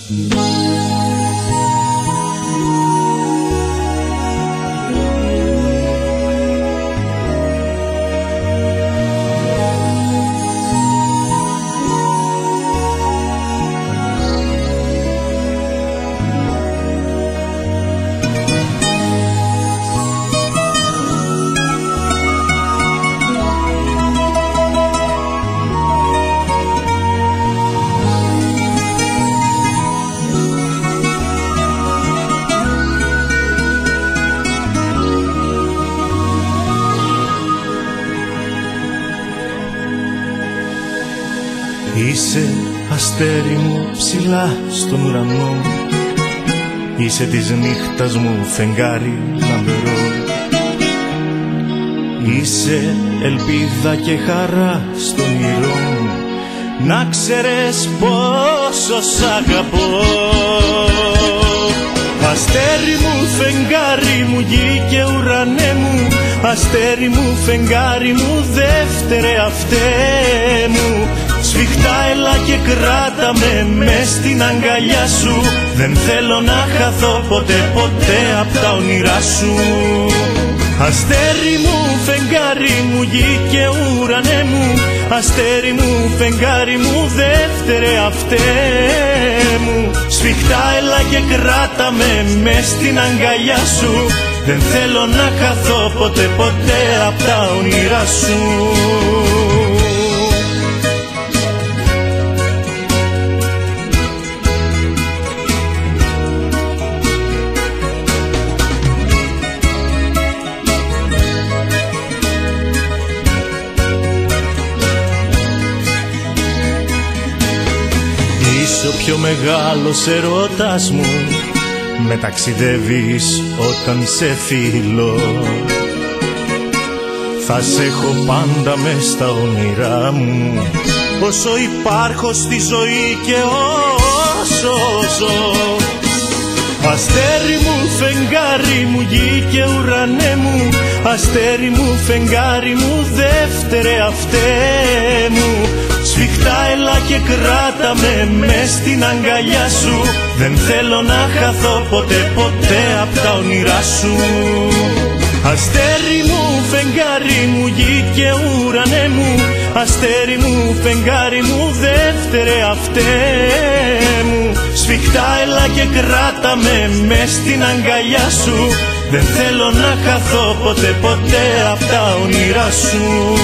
Είσαι αστέρι μου ψηλά στον ουρανό, είσαι της νύχτας μου φεγγάρι λαμπερό. Είσαι ελπίδα και χαρά στον όνειρό μου, να ξέρεις πόσο σ' αγαπώ. Αστέρι μου, φεγγάρι μου, γη και ουρανέ μου, αστέρι μου, φεγγάρι μου, δεύτερε αυτέ μου. Σφιχτά έλα και κράτα με μες στην αγκαλιά σου, δεν θέλω να χαθώ ποτέ ποτέ απ' τα όνειρά σου. Αστέρι μου, φεγγάρι μου, γη και ουρανέ μου, αστέρι μου, φεγγάρι μου, δεύτερε αυτέ μου. Σφιχτά έλα και κράτα με μες στην αγκαλιά σου, δεν θέλω να χαθώ ποτέ ποτέ απ' τα όνειρά σου. Είσαι ο πιο μεγάλος ερώτας μου, με ταξιδεύεις όταν σε φίλω. Θα σε έχω πάντα μες στα όνειρά μου, όσο υπάρχω στη ζωή και όσο ζω. Αστέρι μου, φεγγάρι μου, γη και ουρανέ μου, αστέρι μου, φεγγάρι μου, δεύτερε αυτέ μου. Σφιχτά έλα και κράτα με μες στην αγκαλιά σου, δεν θέλω να χαθώ ποτέ ποτέ απ' τα όνειρά σου. Αστέρι μου, φεγγάρι μου, γη και ουρανέ μου, αστέρι μου, φεγγάρι μου, δεύτερε αυτέ μου. Σφιχτά έλα και κράτα με μες στην αγκαλιά σου, δεν θέλω να χαθώ ποτέ ποτέ απ' τα όνειρά σου.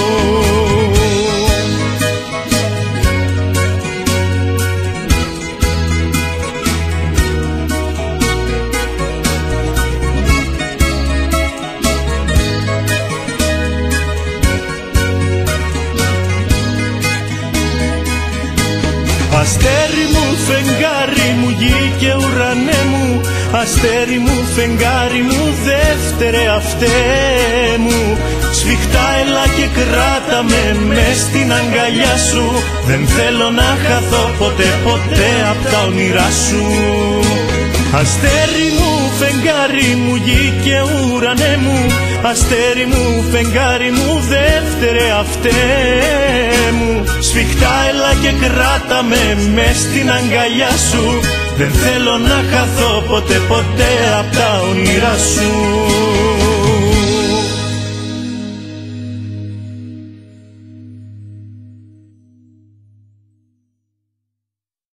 Αστέρι μου, φεγγάρι μου, γη και ουρανέ μου, αστέρι μου, φεγγάρι μου, δεύτερε αυτέ μου. Σφιχτά έλα και κράτα με μες στην αγκαλιά σου, δεν θέλω να χαθώ ποτέ ποτέ απ' τα όνειρά σου. Αστέρι μου, φεγγάρι μου, γη και ουρανέ μου, αστέρι μου, φεγγάρι μου, δεύτερε αυτέ μου. Σφιχτά έλα και κράτα με μες στην αγκαλιά σου, δεν θέλω να χαθώ ποτέ ποτέ απ' τα όνειρά σου.